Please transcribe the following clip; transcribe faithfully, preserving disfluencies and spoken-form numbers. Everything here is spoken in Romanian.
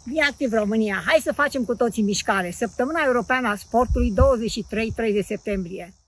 BeActiv România, hai să facem cu toții mișcare. Săptămâna Europeană a Sportului, douăzeci și trei treizeci septembrie.